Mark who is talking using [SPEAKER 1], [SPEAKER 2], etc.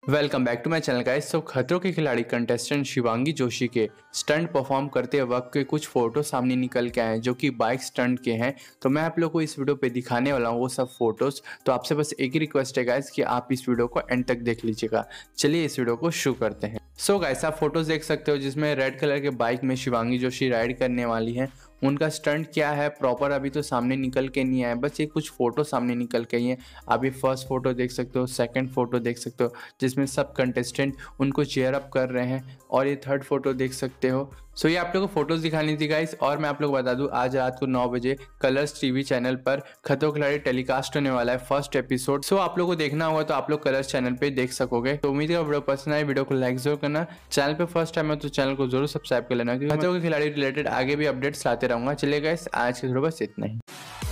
[SPEAKER 1] Welcome back to my channel guys. तो खतरों के खिलाड़ी कंटेस्टेंट शिवांगी जोशी के स्टंट परफॉर्म करते वक्त के कुछ फोटो सामने निकल के आए जो कि बाइक स्टंट के हैं। तो मैं आप लोगों को इस वीडियो पे दिखाने वाला हूँ वो सब फोटोज। तो आपसे बस एक ही रिक्वेस्ट है गाइस कि आप इस वीडियो को एंड तक देख लीजिएगा। चलिए इस वीडियो को शुरू करते हैं। सो गाइस, आप फोटोज देख सकते हो जिसमें रेड कलर के बाइक में शिवांगी जोशी राइड करने वाली है। उनका स्टंट क्या है प्रॉपर अभी तो सामने निकल के नहीं आया, बस ये कुछ फोटो सामने निकल के ही है। अभी फर्स्ट फोटो देख सकते हो, सेकंड फोटो देख सकते हो जिसमें सब कंटेस्टेंट उनको चेयर अप कर रहे हैं, और ये थर्ड फोटो देख सकते हो। सो ये आप लोगों को फोटोज दिखानी थी गाइस। और मैं आप लोगों को बता दूं, आज रात को 9 बजे कलर्स टीवी चैनल पर खतरों के खिलाड़ी टेलीकास्ट होने वाला है फर्स्ट एपिसोड। सो आप लोगों को देखना होगा तो आप लोग कलर्स चैनल पे देख सकोगे। तो उम्मीद है वीडियो पसंद आए, वीडियो को लाइक जरूर करना। चैनल पे फर्स्ट टाइम है तो चैनल को जरूर सब्सक्राइब कर लेना, क्योंकि खतरों के खिलाड़ी रिलेटेड आगे भी अपडेट्स लाते रहूंगा। चलिए गाइस, आज के वीडियो बस इतना ही।